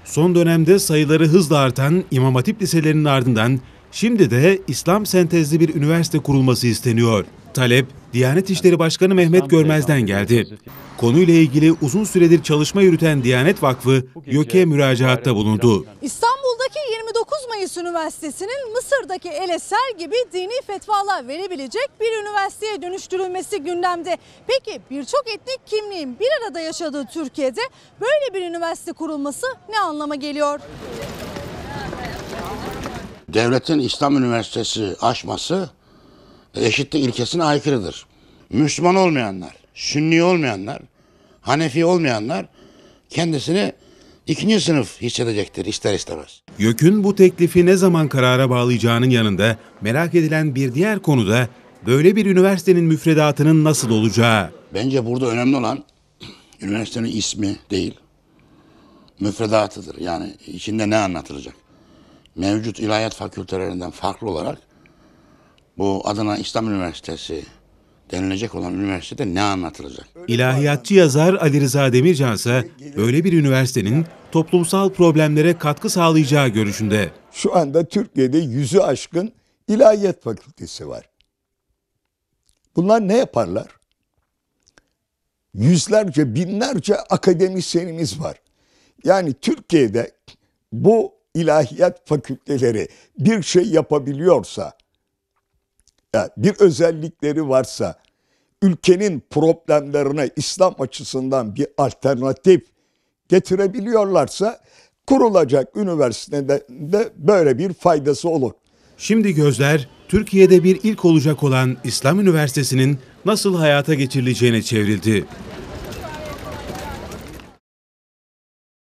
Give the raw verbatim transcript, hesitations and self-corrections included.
Son dönemde sayıları hızla artan İmam Hatip liselerinin ardından şimdi de İslam sentezli bir üniversite kurulması isteniyor. Talep, Diyanet İşleri Başkanı Mehmet Görmez'den geldi. Konuyla ilgili uzun süredir çalışma yürüten Diyanet Vakfı, YÖK'e müracaatta bulundu. İstanbul'daki yirmi dokuz Mayıs Üniversitesi'nin Mısır'daki El Eser gibi dini fetvalar verebilecek bir üniversiteye dönüştürülmesi gündemde. Peki birçok etnik kimliğin bir arada yaşadığı Türkiye'de böyle bir üniversite kurulması ne anlama geliyor? Devletin İslam Üniversitesi açması eşitlik ilkesine aykırıdır. Müslüman olmayanlar, Sünni olmayanlar, Hanefi olmayanlar kendisini ikinci sınıf hissedecektir ister istemez. YÖK'ün bu teklifi ne zaman karara bağlayacağının yanında merak edilen bir diğer konu da böyle bir üniversitenin müfredatının nasıl olacağı. Bence burada önemli olan üniversitenin ismi değil, müfredatıdır. Yani içinde ne anlatılacak? Mevcut ilahiyat fakültelerinden farklı olarak bu Adana İslam Üniversitesi denilecek olan üniversitede ne anlatılacak? İlahiyatçı yazar Ali Rıza Demircan ise böyle bir üniversitenin toplumsal problemlere katkı sağlayacağı görüşünde. Şu anda Türkiye'de yüzü aşkın ilahiyat fakültesi var. Bunlar ne yaparlar? Yüzlerce, binlerce akademisyenimiz var. Yani Türkiye'de bu ilahiyat fakülteleri bir şey yapabiliyorsa, yani bir özellikleri varsa, ülkenin problemlerine İslam açısından bir alternatif getirebiliyorlarsa kurulacak üniversitede de böyle bir faydası olur. Şimdi gözler Türkiye'de bir ilk olacak olan İslam Üniversitesi'nin nasıl hayata geçirileceğine çevrildi.